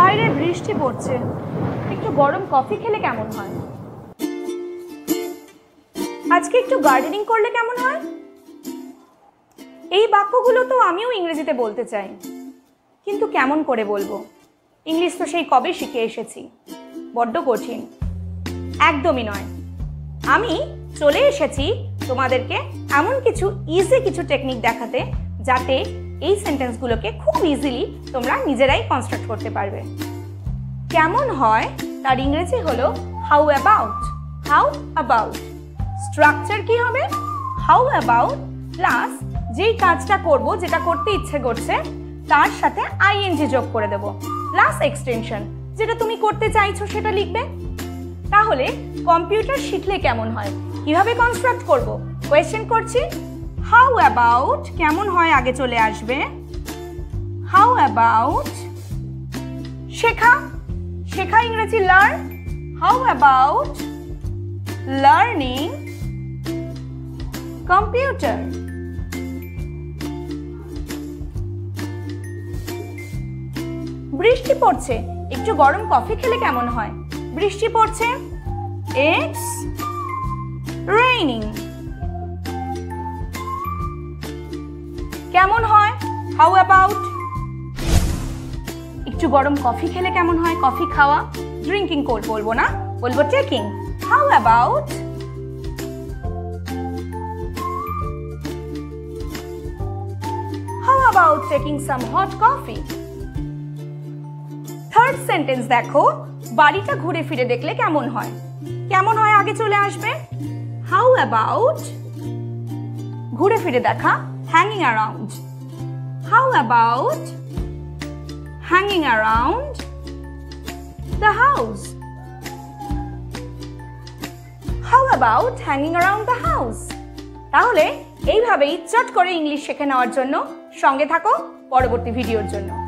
বাইরে বৃষ্টি পড়ছে, একটু গরম কফি খেলে কেমন হয়? আজকে একটু গার্ডেনিং করলে কেমন হয়? এই বাক্যগুলো তো আমিও ইংরেজিতে বলতে চাই, কিন্তু কেমন করে বলবো? ইংলিশ তো সেই কবে শিখে এসেছি, বড্ড কঠিন। একদমই নয়, আমি চলে এসেছি তোমাদেরকে এমন কিছু কিছু টেকনিক দেখাতে, যাতে এই সেন্টেন্সগুলোকে খুব ইজিলি তোমরা নিজেরাই কনস্ট্রাক্ট করতে পারবে। কেমন হয় তার ইংরেজি হলো how about. How about structure কি হবে? হাউ অ্যাবাউট প্লাস যেই কাজটা করব, যেটা করতে ইচ্ছে করছে, তার সাথে আইএনজি যোগ করে দেব, প্লাস এক্সটেনশন, যেটা তুমি করতে চাইছো সেটা লিখবে। তাহলে কম্পিউটার শিখলে কেমন হয়, কিভাবে কনস্ট্রাক্ট করব? কোয়েশ্চেন করছি, হাউ অ্যাবাউট কেমন হয় আগে চলে আসবে। হাউ অ্যাবাউট শেখা, শেখা ইংরেজি learn. How about learning computer. বৃষ্টি পড়ছে, একটু গরম কফি খেলে কেমন হয়? বৃষ্টি পড়ছে, ইটস রেইনিং। কেমন হয়? হাউ অ্যাবাউট একটু গরম কফি খেলে কেমন হয়? কফি খাওয়া, ড্রিঙ্কিং কোল্ড বলবো না, বলবো taking. How about taking some hot coffee. Third sentence দেখো, বাড়িটা ঘুরে ফিরে দেখলে কেমন হয়? কেমন হয় আগে চলে আসবে। হাউ অ্যাবাউট ঘুরে ফিরে দেখা, hanging around. How about hanging around the house? How about hanging around the house? তাহলে এইভাবেই চট করে ইংলিশ শিখে নেওয়ার জন্য সঙ্গে থাকো পরবর্তী ভিডিওর জন্য।